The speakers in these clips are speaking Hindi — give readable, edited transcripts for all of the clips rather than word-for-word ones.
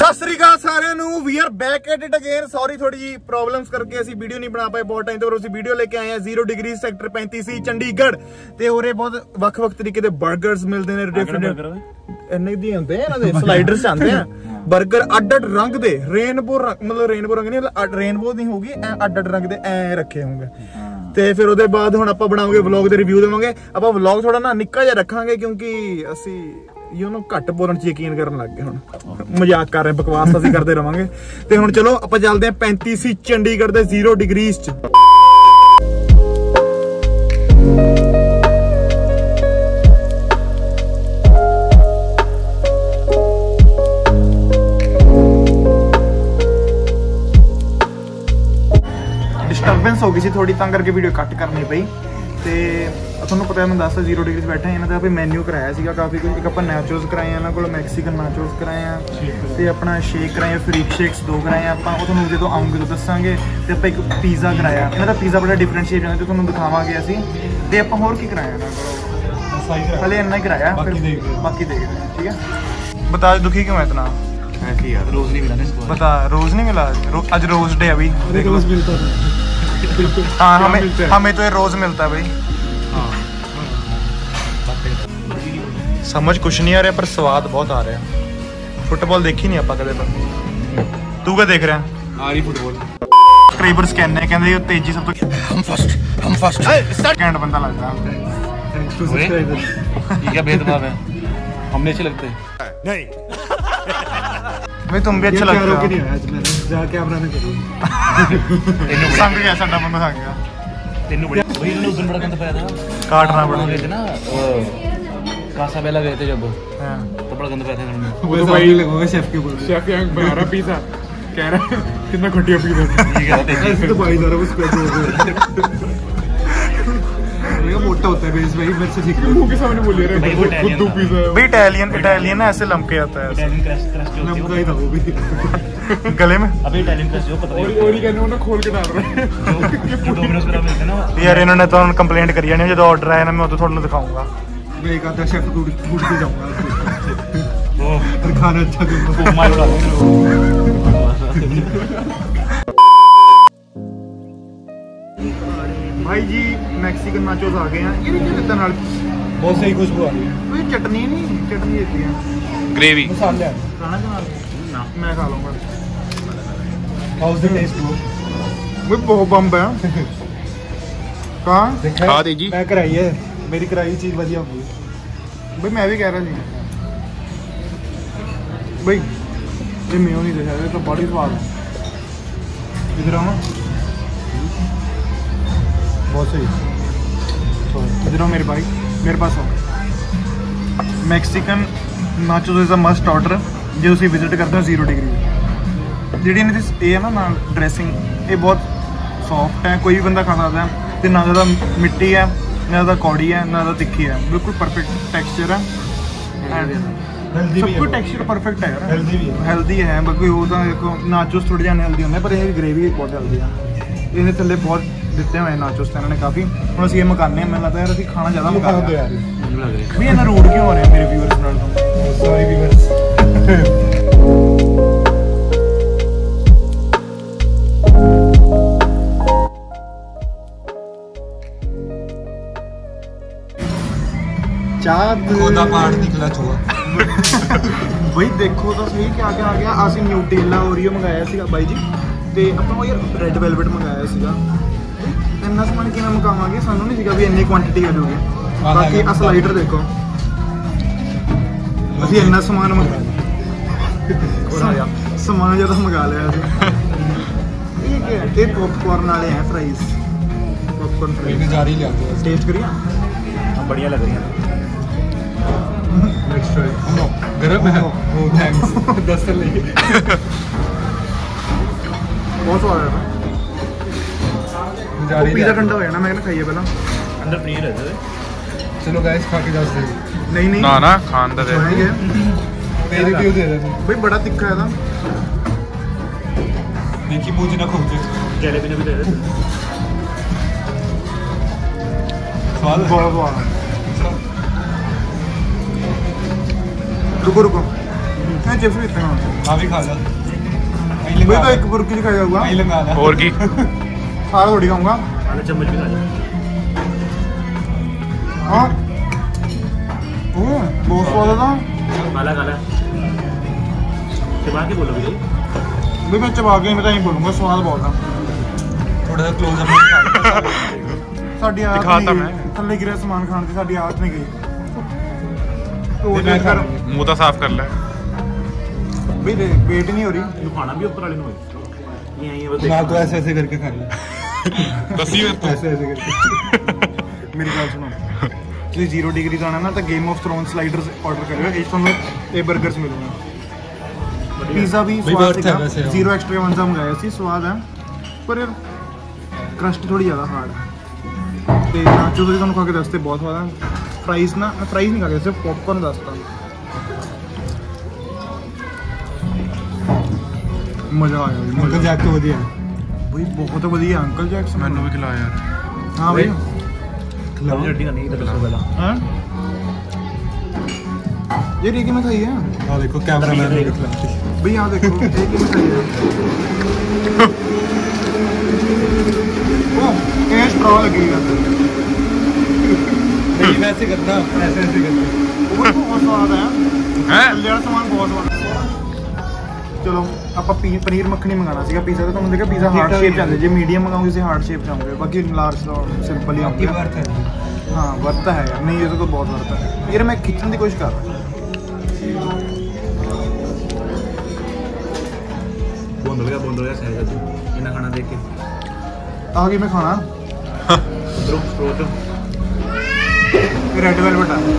सत श्री अकाल सारिਆਂ ਨੂੰ we are back at it again. Sorry थोड़ी जी प्रॉब्लम्स करके ਅਸੀਂ ਵੀਡੀਓ ਨਹੀਂ ਬਣਾ ਪਾਏ ਬਹੁਤ ਟਾਈਮ ਤੋਂ। ਅਸੀਂ ਵੀਡੀਓ ਲੈ ਕੇ ਆਏ ਆ 0 ਡਿਗਰੀ ਸੈਕਟਰ 35C ਚੰਡੀਗੜ੍ਹ ਤੇ ਉਰੇ ਬਹੁਤ ਵੱਖ-ਵੱਖ ਤਰੀਕੇ ਦੇ 버ਗਰਸ ਮਿਲਦੇ ਨੇ। ਡਿਫਰੈਂਟ ਇੰਨੇ ਦੀ ਹੁੰਦੇ ਆ ਇਹਨਾਂ ਦੇ ਸਲਾਈਡਰਸ ਆਉਂਦੇ ਆ 버ਗਰ ਅੱਡ-ਅੱਡ ਰੰਗ ਦੇ ਰੇਨਬੋ ਮਤਲਬ ਰੇਨਬੋ ਰੰਗ ਨਹੀਂ ਰੇਨਬੋ ਨਹੀਂ ਹੋਊਗੀ ਅੱਡ-ਅੱਡ ਰੰਗ ਦੇ ਐ ਰੱਖੇ ਹੋਣਗੇ। ਤੇ ਫਿਰ ਉਹਦੇ ਬਾਅਦ ਹੁਣ ਆਪਾਂ ਬਣਾਵਾਂਗੇ ਵਲੌਗ ਦੇ ਰਿਵਿਊ ਦੇਵਾਂਗੇ। ਆਪਾਂ ਵਲੌਗ ਥੋੜਾ ਨਾ ਨਿੱਕਾ ਜਿਹਾ ਰੱਖਾਂਗੇ ਕਿਉਂਕਿ ਅਸੀਂ ਘੱਟ ਬੋਲਣ ਚ ਯਕੀਨ ਕਰਨ ਲੱਗ ਗਏ। ਹੁਣ ਮਜ਼ਾਕ ਕਰ ਰਹੇ ਬਕਵਾਸ ਅਸੀਂ ਕਰਦੇ ਰਵਾਂਗੇ। ਤੇ ਹੁਣ ਚਲੋ ਆਪਾਂ ਚੱਲਦੇ ਆ 35C ਚੰਡੀਗੜ੍ਹ ਦੇ 0 ਡਿਗਰੀਜ਼ ਚ। डिस्टर्बेंस हो गई सी थोड़ी ਤਾਂ ਕਰਕੇ ਵੀਡੀਓ ਕੱਟ ਕਰਨੀ ਪਈ। ਤੇ ਤੁਹਾਨੂੰ ਪਤਾ ਮੈਂ ਦੱਸਦਾ 0 ਡਿਗਰੀ 'ਚ ਬੈਠਾ ਇਹਨਾਂ ਦਾ ਆਪੇ ਮੈਨੂ ਕਰਾਇਆ ਸੀਗਾ ਕਾਫੀ ਕੁਝ। ਇੱਕ ਆਪਾਂ ਨਾਚੋਸ ਕਰਾਏ ਇਹਨਾਂ ਕੋਲ ਮੈਕਸੀਕਨ ਨਾਚੋਸ ਕਰਾਏ ਆ ਤੇ ਆਪਣਾ ਸ਼ੇਕ ਕਰਾਇਆ ਫਰੀਕ ਸ਼ੇਕਸ 2 ਕਰਾਏ ਆਪਾਂ। ਉਹ ਤੁਹਾਨੂੰ ਜਦੋਂ ਆਉਂਗੇ ਤਾਂ ਦੱਸਾਂਗੇ। ਤੇ ਆਪਾਂ ਇੱਕ ਪੀਜ਼ਾ ਕਰਾਇਆ ਇਹਨਾਂ ਦਾ ਪੀਜ਼ਾ ਬੜਾ ਡਿਫਰੈਂਸ਼ੀਏਟ ਹੁੰਦਾ ਤੇ ਤੁਹਾਨੂੰ ਦਿਖਾਵਾਂਗੇ ਅਸੀਂ। ਤੇ ਆਪਾਂ ਹੋਰ ਕੀ ਕਰਾਇਆ ਇਹਨਾਂ ਕੋਲ ਹਲੇ ਇੰਨਾ ਹੀ ਕਰਾਇਆ ਬਾਕੀ ਦੇਖਦੇ हैं। ठीक है बता दुखी क्यों है इतना? ऐसे ही यार रोज नहीं मिला ना इसको। बता रोज नहीं मिला आज रोज डे अभी रोज मिलता है। हाँ हमें तो ये रोज मिलता है भाई। समझ कुछ नहीं आ रहा पर स्वाद बहुत आ रहा है। फुटबॉल देखी नहीं आपा कदे पर तू क्या देख रहा है? आ रही फुटबॉल सब्सक्राइबर्स कहने कहंदे तेजी सब तो हम फर्स्ट सेकंड बंदा लगता है। Thanks to subscribers. ये क्या भेदभाव है? हमने अच्छे लगते हैं नहीं भाई तुम भी अच्छा लगता हो। नहीं आज मैंने जाके अपना ने करी संग गया साडा बंदा संग गया तेनू बड़ी भाई इन्होंने उस दिन बड़ा गंद पाया था काटना पड़ा गए थे ना कासाबेला गए थे जब तो बड़ा गंद पाया था इन्होंने। वो तो भाई लगोगे शेफ के बोल शेफ यहां बना रहा पिज्जा कह रहा है कितना घटिया पिज्जा ठीक है ऐसे तो भाई जरा उस पे मोटा होता है बेस भाई मेरे से सीख लो मुंह के सामने बोल रहे हैं खुद पिज्जा है भाई इटालियन है ऐसे लमके आता है इटालियन क्रस्ट लमका ही था वो भी गले में अभी इटालियन क्रस्ट जो पता नहीं और ही कहने उन्होंने खोल के डाल रहे हैं जो डोमिनोज पर मिलते हैं ना यार इन्होंने तो कंप्लेंट करी है जब ऑर्डर आया ना मैं तो थोड़ा दिखाऊंगा मैं एक आधा शेफ टूट के जाऊंगा वो और खाना अच्छा दूंगा मार भाई जी मैक्सिकन नाचोस आ गए हैं। ये क्या लगता है बहुत सही खुशबू आ रही है। कोई चटनी नहीं चटनी देती है ग्रेवी मसाले खाना के ना मैं खा लूंगा। हाउस द टेस्ट वो बहुत बम्ब है कहां खा दे जी मैं कराई है मेरी कराई चीज बढ़िया होगी भाई। मैं भी कह रहा थी भाई ये मेयो नहीं देखा ये तो बड़ी स्वाद है। इधर आओ बहुत सही इधर आओ मेरे भाई मेरे पास आओ। Mexican nachos is a must order जो तुम विजिट करते हो 0 डिग्री जी इन्हें ये ना ड्रेसिंग ये बहुत सॉफ्ट है कोई भी बंदा खा सकता है। तो ना ज़्यादा मिट्टी है ना ज़्यादा कौड़ी है ना ज़्यादा तिखी है बिल्कुल परफेक्ट टेक्सचर है सब कुछ टेक्सचर परफेक्ट है हेल्दी है बाकी वो तो देखो नाचोस थोड़े जन हेल्दी होंगे पर ये ग्रेवी बहुत हेल्दी है। इन्हें थले बहुत ਦਿੱਤੇ ਹੋਏ ਨਾਚੋਸ ਤਾਂ ਇਹਨਾਂ ਨੇ ਕਾਫੀ। ਹੁਣ ਅਸੀਂ ਇਹ ਮਕਾਨੇ ਮੈਨੂੰ ਲੱਗਦਾ ਯਾਰ ਅਸੀਂ ਖਾਣਾ ਜ਼ਿਆਦਾ ਮਕਾਉਂਦੇ ਯਾਰ ਵੀ ਇਹਨਾਂ ਰੂਡ ਕਿਉਂ ਹੋ ਰਿਹਾ ਮੇਰੇ ਵੀਵਰਸ ਨਾਲ ਤੋਂ ਸੌਰੀ ਵੀਵਰਸ। ਚਾਦ ਉਹਦਾ ਪਾਰਟ ਨਿਕਲਾ ਛੋਆ ਬਈ ਦੇਖੋ ਤਾਂ ਸਹੀ ਕਿਆ ਕਿਆ ਆ ਗਿਆ। ਅਸੀਂ ਨਿਊਟੇਲਾ ਓਰੀਓ ਮੰਗਾਇਆ ਸੀਗਾ ਬਾਈ ਜੀ ਤੇ ਆਪਾਂ ਉਹ ਯਾਰ ਰੈੱਡ ਵੈਲਵਟ ਮੰਗਾਇਆ ਸੀਗਾ। ਇੰਨਾ ਸਮਾਨ ਕਿਵੇਂ ਮਕਾਵਾਂਗੇ ਸਾਨੂੰ ਨਹੀਂ ਸੀਗਾ ਵੀ ਇੰਨੀ ਕੁਆਂਟੀਟੀ ਆ ਜਾਊਗੀ। ਬਾਕੀ ਆ ਸਲਾਈਡਰ ਦੇਖੋ ਅਸੀਂ ਇੰਨਾ ਸਮਾਨ ਸਮਾਨ ਜਿਆਦਾ ਮੰਗਾ ਲਿਆ ਸੀ। ਇਹ ਕੀ ਹੈ ਇਹ ਪॉपकॉर्न वाले हैं फ्राइज पॉपकॉर्न फ्राइज जा रही है टेस्ट करिए बढ़िया लग रही है। नेक्स्ट ट्राई गरम है ओ थैंक्स 10 लेके बहुत स्वाद है। पिज़्ज़ा ठंडा हो जाना मैं कहना खाइए पहला अंदर पनीर है। चलो गाइस खा के जा दे नहीं ना ना खान दे मेरे रिव्यू दे दे भाई बड़ा तिखा है था देखी मुझे ना खोजे जलेबी ने भी दे दे स्वाद बहुत रुको रुको मैं चिप्स भी इतना हाँ भी खा लो मैं तो एक बुर्की खा जाऊंगा और की सारा थोड़ी खाऊंगा चम्मच भी खा जा हाँ बहुत स्वाद था काला काला चबा के बोलो भाई मैं चबा के मैं तो नहीं बोलूँगा स्वाद बहुत था थोड़ा सा क्लोज अप साडी आदत दिखाता नहीं मैं। गई थल्ले गिरे समान खाने की साडी आदत नहीं गई तो मैं खा कर मुंह तो साफ कर ले भाई वेट नहीं हो रही तू खाना भी ऊपर वाले में नहीं आई है बस ना तो ऐसे ऐसे करके खा ले दसी ऐसे ऐसे करके मेरी गल सुनो ਤੁਸੀਂ 0 ਡਿਗਰੀ ਜਾਣਾ ਨਾ ਤਾਂ Game of Thrones sliders order ਕਰਿਓ ਇਹ ਤੁਹਾਨੂੰ ਇਹ 버ਗਰਸ ਮਿਲੂਗਾ ਪੀਜ਼ਾ ਵੀ ਬਈ ਸਵਾਦ worth ਸੀਗਾ ਹੈ ਵੈਸੇ। 0 ਐਕਸਟਰਾ ਵਨਜ਼ਾ ਮੰਗਾਇਆ ਸੀ ਸਵਾਦ ਹੈ ਪਰ ਯਾਰ ਕ੍ਰਸਟ ਥੋੜੀ ਜ਼ਿਆਦਾ ਹਾਰਡ ਹੈ ਤੇ ਨਾਚੋ ਵੀ ਤੁਹਾਨੂੰ ਖਾ ਕੇ ਦੱਸਦੇ ਬਹੁਤ ਸਵਾਦ ਹੈ ਫਰਾਈਜ਼ ਨਾ ਫਰਾਈਜ਼ ਨਹੀਂ ਖਾ ਕੇ ਸਿਰਫ ਪੌਪਕਾਰਨ ਦੱਸਦਾ ਮਜ਼ਾ ਆਇਆ ਜੀ ਅੰਕਲ ਜੈਕ ਤੋਂ ਵਧੀਆ ਬਈ ਬਹੁਤ ਵਧੀਆ ਅੰਕਲ ਜੈਕਸਨ ਮੈਨੂੰ ਵੀ ਖਿਲਾ ਯਾਰ ਹਾਂ ਬਈ लव जड्डी का नहीं तो दसो पहला हाँ ये रेगी में खाई है हाँ देखो कैमरामैन ने खिलाती भाई यहाँ देखो रेगी में खाई है ओ ये स्ट्रॉ लगेगा नहीं वैसे करना ऐसे ऐसे करना वो बहुत स्वाद है हैं लेयर सामान बहुत स्वाद चलो ਆਪਾਂ ਪਨੀਰ ਮੱਖਣੀ ਮੰਗਾਣਾ ਸੀਗਾ ਪੀਜ਼ਾ ਤਾਂ ਤੁਹਾਨੂੰ ਦੇਖਿਆ ਪੀਜ਼ਾ ਹਾਰਟ ਸ਼ੇਪ ਜਾਂਦੇ ਜੇ ਮੀਡੀਅਮ ਮੰਗਾਉਂਗੇ ਤੁਸੀਂ ਹਾਰਟ ਸ਼ੇਪ ਚਾਹੋਗੇ ਬਾਕੀ ਲਾਰਜ ਸਿੰਪਲ ਹੀ ਆਉਂਗੇ हाँ वर्ता है यार नहीं ये तो बहुत वर्ता है यार मैं खींचने की कोशिश कर रहा हूँ बोल गया सहज इन्हें खाना देख के आगे मैं खाना फ्रूट रेड वेलवेट है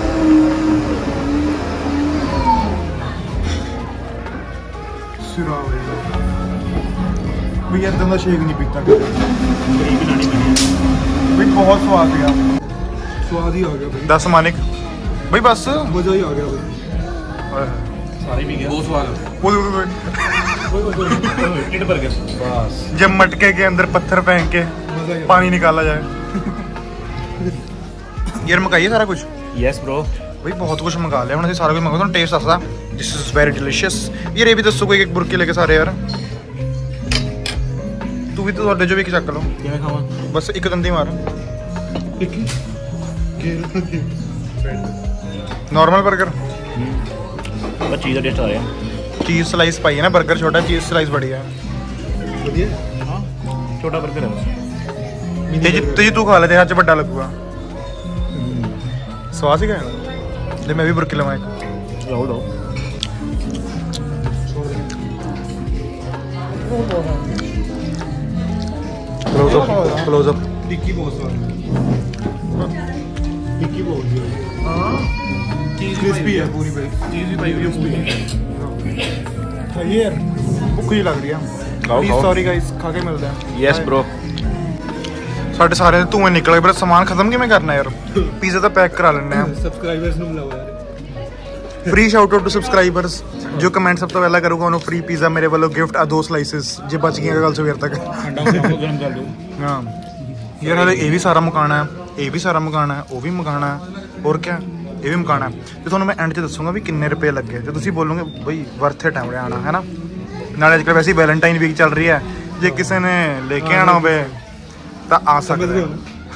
सिरा भैया इतना का शेक नहीं पीता गरीब बनानी पड़ी भाई बहुत स्वाद गया स्वाद ही आ गया भाई 10 मानिक भाई बस मजा ही आ गया भाई सारे भी गया बहुत स्वाद टिड बर्गर बस जब मटके के अंदर पत्थर फेंक के मजा ही पानी निकाला जाए यार मकाइए सारा कुछ यस ब्रो भाई बहुत कुछ मंगा लिया हमने सारा कुछ मंगा तो टेस्ट दसदा दिस इज वेरी डिलीशियस यार ये भी दसो कोई एक बुरकी लेके सारे यार तू भी तो ਤੁਹਾਡੇ ਜੋ ਵੀ ਚੱਕ ਲਓ किवें खावा बस एक दंदी मार नॉर्मल बर्गर बस चीज़ का टेस्ट आ रहा है चीज स्लाइस पाई है ना बर्गर छोटा चीज स्लाइस बड़ी है हाँ छोटा बर्गर है बस तेजी तू खा ले तेरे हाथ च बड़ा लगूगा स्वाद ही क्या ले मैं भी बुरकी लवां एक लाओ लाओ क्लोज अप टिक्की बहुत स्वाद टिक्की बहुत हाँ चीज़ क्रिस्पी है पूरी भाई चीज़ भी पाई हुई है पूरी खाइए यार भूख ही लग रही है खाओ, प्लीज खाओ। सॉरी गाइस खा के मिलते हैं यस ब्रो साढ़े सारे धुएं निकल गए पर सामान खत्म किवें करना यार पिज़्ज़ा तो पैक करा लेने हैं सब्सक्राइबर्स ਨੂੰ ਬੁਲਾਓ ਯਾਰ free shout out to subscribers जो कमेंट सब तो पहला करूंगा उन्होंने फ्री पिज़्ज़ा मेरे वालों गिफ्ट आ 2 स्लाइसेस जे बच गई कल सवेर तक ठंडा गर्म कर दो हाँ यार हले ये भी सारा मुकाना है ये भी सारा मुकाना है वो भी मुकाना है और क्या ये भी मुकाना है तो ਤੁਹਾਨੂੰ मैं एंड 'ਚ ਦੱਸੂਗਾ ਵੀ ਕਿੰਨੇ ਰੁਪਏ ਲੱਗੇ ਤੇ ਤੁਸੀਂ ਬੋਲੋਗੇ ਬਈ ਵਰਥ ਇਟ ਹੈ ਆਣਾ ਹੈ ਨਾ ਨਾਲੇ ਅੱਜ ਕੱਲ੍ਹ ਵੈਸੇ ਵੈਲੈਂਟਾਈਨ ਵੀਕ ਚੱਲ ਰਹੀ ਹੈ ਜੇ ਕਿਸੇ ਨੇ ਲੈ ਕੇ ਆਣਾ ਹੋਵੇ ਤਾਂ ਆ ਸਕਦੇ ਹੋ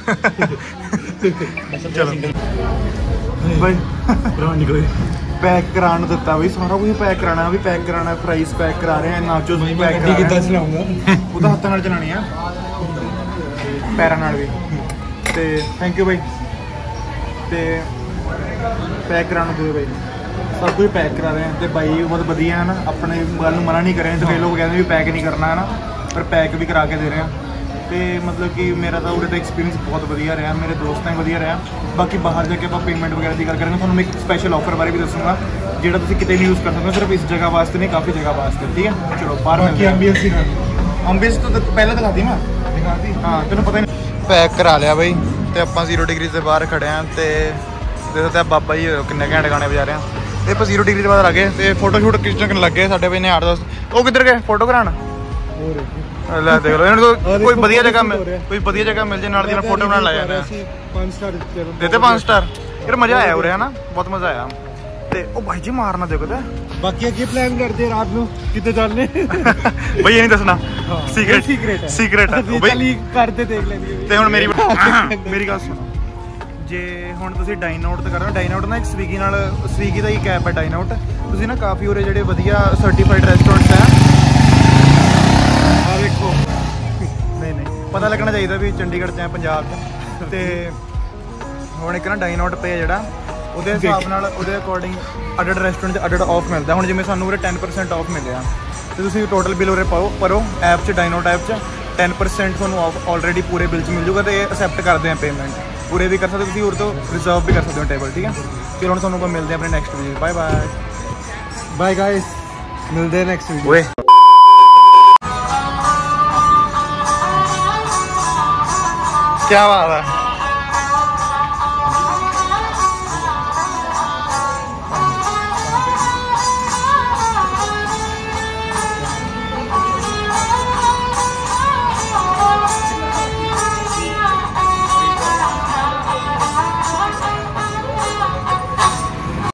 ਚਲੋ भाई ब्रांड निकले पैक कराने ਦਿੱਤਾ ਬਈ ਸਾਰਾ ਕੁਝ ਪੈਕ ਕਰਾਣਾ ਵੀ ਪੈਕ ਕਰਾਣਾ ਫਰਾਈਜ਼ ਪੈਕ ਕਰਾ ਰਹੇ ਆ ਨਾਚੋਸ ਵੀ ਪੈਕ ਗੱਡੀ ਕਰਾ ਕਿੱਦਾਂ ਰਹੇ ਚਲਾਉਂਗਾ ਉਹਦਾ ਹੱਥਾਂ ਨਾਲ ਚਲਾਣੀ ਆ ਪੈਰਾਂ ਨਾਲ ਵੀ ਤੇ ਥੈਂਕ ਯੂ ਬਾਈ ਤੇ ਪੈਕ ਕਰਾਉਣ ਪੂਰੇ ਬਾਈ ਸਭ ਕੁਝ ਪੈਕ ਕਰਾ ਰਹੇ ਆ ਤੇ ਬਾਈ ਬਹੁਤ ਵਧੀਆ ਹੈ ਨਾ ਆਪਣੇ ਗੱਲ ਨੂੰ ਮਨਾ ਨਹੀਂ ਕਰ ਰਹੇ ਤੇ ਕਈ ਲੋਕ ਕਹਿੰਦੇ ਵੀ ਪੈਕ ਨਹੀਂ ਕਰਨਾ ਹੈ ਨਾ ਪਰ ਪੈਕ ਵੀ ਕਰਾ ਕੇ ਦੇ ਰਹੇ ਆ ਤੇ ਮਤਲਬ ਕਿ ਮੇਰਾ ਤਾਂ ਉਹਦੇ ਦਾ ਐਕਸਪੀਰੀਅੰਸ ਬਹੁਤ ਵਧੀਆ ਰਿਹਾ ਮੇਰੇ ਦੋਸਤਾਂ ਵੀ ਵਧੀਆ ਰਿਹਾ ਬਾਕੀ ਬਾਹਰ ਜਾ ਕੇ ਆਪਾਂ ਪੇਮੈਂਟ ਵਗੈਰਾ ਦੀ ਗੱਲ ਕਰਾਂਗੇ ਤੁਹਾਨੂੰ ਮੈਂ ਇੱਕ ਸਪੈਸ਼ਲ ਆਫਰ ਬਾਰੇ ਵੀ ਦੱਸੂਗਾ ਜਿਹੜਾ ਤੁਸੀਂ ਕਿਤੇ ਵੀ ਯੂਜ਼ ਕਰ ਸਕਦੇ ਹੋ ਸਿਰਫ ਇਸ ਜਗ੍ਹਾ ਵਾਸਤੇ ਨਹੀਂ ਕਾਫੀ ਜਗ੍ਹਾ ਵਾਸਤੇ ਠੀਕ ਹੈ ਚਲੋ ਬਾਹਰ ਬਾਕੀ ਐਂਬੀਐਂਸ ਹੀ ਕਰ ਅੰਬੀਅੰਸ ਤਾਂ ਪਹਿਲਾਂ ਦਿਖਾਤੀ ਨਾ ਦਿਖਾਤੀ ਹਾਂ ਤੈਨੂੰ ਪਤਾ ਨਹੀਂ ਪੈਕ ਕਰਾ ਲਿਆ ਬਈ ਤੇ ਆਪਾਂ 0 ਡਿਗਰੀ ਦੇ ਬਾਹਰ ਖੜੇ ਆਂ ਤੇ ਦੇਖੋ ਤੇ ਬਾਬਾ ਜੀ ਕਿੰਨੇ ਘੈਂਟ ਗਾਣੇ ਵਜਾ ਰਹੇ ਆ ਤੇ ਆਪਾਂ 0 ਡਿਗਰੀ ਦੇ ਬਾਹਰ ਆ ਗਏ ਤੇ ਫੋਟੋ ਸ਼ੂਟ ਖਿੱਚਣ ਲੱਗੇ ਸਾਡੇ ਬਈ ਨੇ 8-10 ਉਹ ਕਿੱਧਰ ਗਏ ਫੋਟੋ ਕਰਾਉਣ ਲੈ ਦੇਖ ਲਓ ਇਹਨਾਂ ਨੂੰ ਕੋਈ ਵਧੀਆ ਜਗ੍ਹਾ ਮਿਲ ਜੇ ਨਾਲ ਦੀ ਨਾਲ ਫੋਟੋ ਬਣਾਉਣ ਲੱਗ ਜਾਂਦੇ ਆ 5 ਸਟਾਰ ਦਿੱਤੇ देते 5 स्टार यार मजा आया उरे है ना बहुत मजा आया ਤੇ ਉਹ ਭਾਈ ਜੀ ਮਾਰਨਾ ਦਿਓ ਕਿਤੇ ਬਾਕੀ ਅੱਗੇ ਪਲਾਨ ਕਰਦੇ ਰਾਤ ਨੂੰ ਕਿਤੇ ਚੱਲਨੇ ਬਈ ਇਹ ਨਹੀਂ ਦੱਸਣਾ ਸੀਕ੍ਰੇਟ ਸੀਕ੍ਰੇਟ ਬਈ ਕਰਦੇ ਦੇਖ ਲੈਂਦੇ ਤੇ ਹੁਣ ਮੇਰੀ ਗੱਲ ਸੁਣੋ ਜੇ ਹੁਣ ਤੁਸੀਂ ਡਾਈਨ ਆਊਟ ਤੇ ਕਰਨਾ ਡਾਈਨ ਆਊਟ ਨਾ ਇੱਕ ਸਵੀਗੀ ਦਾ ਹੀ ਐਪ ਹੈ ਡਾਈਨ ਆਊਟ ਤੁਸੀਂ ਨਾ ਕਾਫੀ ਉਰੇ ਜਿਹੜੇ ਵਧੀਆ ਸਰਟੀਫਾਈਡ ਰੈਸਟੋਰੈਂਟਸ ਆ ਦੇਖੋ ਨਹੀਂ ਪਤਾ ਲੱਗਣਾ ਚਾਹੀਦਾ ਵੀ ਚੰਡੀਗੜ੍ਹ 'ਚ ਆ ਪੰਜਾਬ 'ਚ ਤੇ ਹੁਣ ਇੱਕ ਨਾ ਡਾਈਨ ਆਊਟ ਪੇ ਜਿਹੜਾ ਉਹਦੇ ਹਿਸਾਬ ਨਾਲ ਉਹਦੇ ਅਕੋਰਡਿੰਗ ਅਡਡ ਰੈਸਟੋਰੈਂਟ 'ਚ ਅਡਡ ਆਫ ਮਿਲਦਾ ਹੁਣ ਜਿਵੇਂ ਸਾਨੂੰ ਉਰੇ 10% ਆਫ ਮਿਲਿਆ ਤੇ ਤੁਸੀਂ ਟੋਟਲ ਬਿੱਲ ਉਰੇ ਭਰੋ ਐਪ 'ਚ ਡਾਈਨ ਆਊਟ ਐਪ 'ਚ 10% ਤੁਹਾਨੂੰ ਆਫ ਆਲਰੇਡੀ ਪੂਰੇ ਬਿੱਲ 'ਚ ਮਿਲ ਜੂਗਾ ਤੇ ਅਸੈਪਟ ਕਰਦੇ ਆ ਪੇਮੈਂਟ ਉਰੇ ਵੀ ਕਰ ਸਕਦੇ ਤੁਸੀਂ ਉਰੇ ਤੋਂ ਰਿਜ਼ਰਵ ਵੀ ਕਰ ਸਕਦੇ ਹੋ ਟੇਬਲ ਠੀਕ ਹੈ ਫਿਰ ਹੁਣ ਤੁਹਾਨੂੰ ਆਪਾਂ ਮਿਲਦੇ ਆ ਆਪਣੇ next video bye bye guys ਮਿਲਦੇ ਨੈਕਸਟ ਵੀਡੀਓ ਓਏ क्या बात है